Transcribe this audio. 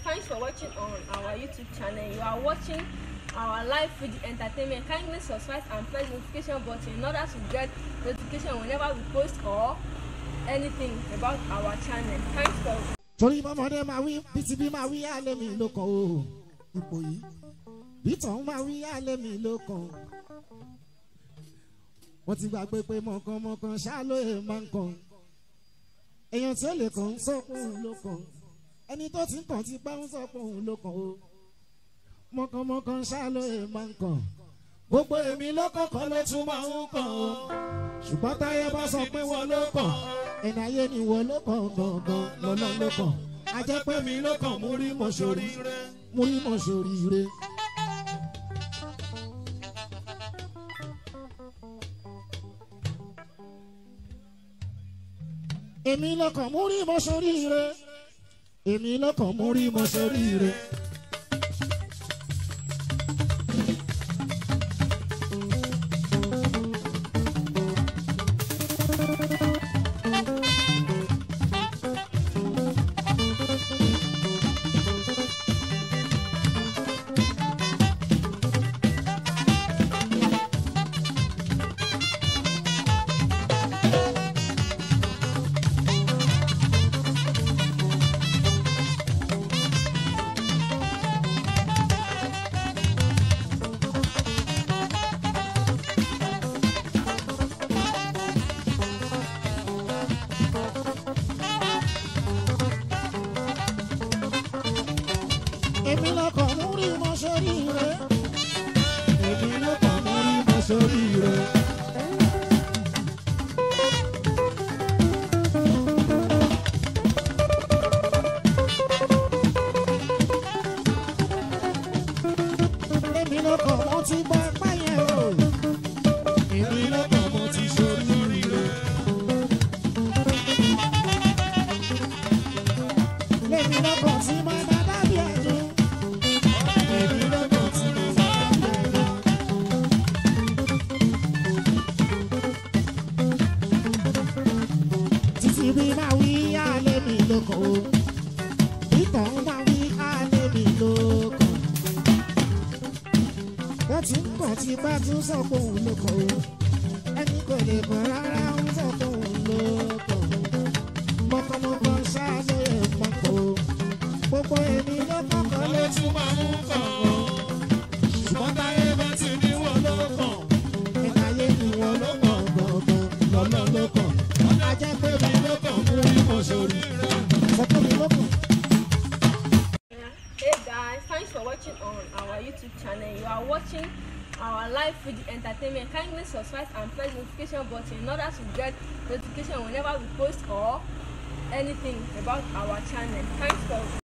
thanks for watching on our YouTube channel. You are watching our live food entertainment. Kindly subscribe and press the notification button in order to get notification whenever we post or anything about our channel. Thanks for. Torí bọ́mọdé máa wí bítíbí máa wí alẹ́ mi ló kàn ó ipò yìí bítàn máa wí alẹ́ mi ló kàn. Wọ́n ti gbàgbé pé mọ̀kànmọ̀kàn ṣáálóye máa ń kàn. Èèyàn tí ó lè kàn ń sọ pé òun ló kàn. Ẹni tó ti ń kàn ti bá ń sọ pé òun ló kàn ó. Mọ̀kànmọ̀kàn ṣáálóye máa ń kàn. Gbogbo èmi ló kọ̀ọ̀kan ló tún máa ń kàn ó. Ṣùgbọ́n táyé bá sọ pé wọ́n ló kàn. Ẹni ayé ni wọ́n ló kàn gangan lọ́nà ló kàn. A jẹ́ pé mi ló kàn Muri mo ṣoríire. Muri mo ṣoríire. Èmi ló kàn Muri mo ṣoríire. Èmi ló kàn Muri mo ṣoríire. Èmi ló kàn Muri mo ṣoríire. Èmi ló kàn Muri mo ṣoríire. Èmi ló kàn mo ti gbọ́ ẹ̀pá yẹn o. Èmi ló kàn mo ti ṣoríire. Èmi ló kàn tí mo bá dábì ẹ̀dùn. Títí bí máa wí alẹ́ mi ló kàn ó. Ìtàn máa wí alẹ́ mi ló kàn. Wọ́n ti ń kàn tí bá tún sọ pé òun ló kàn ó. Ẹni kò lè kàn rárá ń sọ pé òun ló kàn. Mọ̀kànmọ̀kàn ṣáálóye máa kàn ó. Gbogbo èmi ló kọ̀ọ̀kan ló tún máa ń kàn ó. Ṣùgbọ́n táyé bá ti ní wọn ló kàn. Ẹ̀ka ayé ni wọn ló kàn gangan lọ́nà ló kàn. A jẹ́ pé mi ló kàn Muri mo ṣoríire. Sọ pé mi ló kàn. Hey guys, thanks for watching on our YouTube channel. You are watching our live food entertainment. Kindly subscribe and press the notification button in order to get notification whenever we post or anything about our channel. Thanks for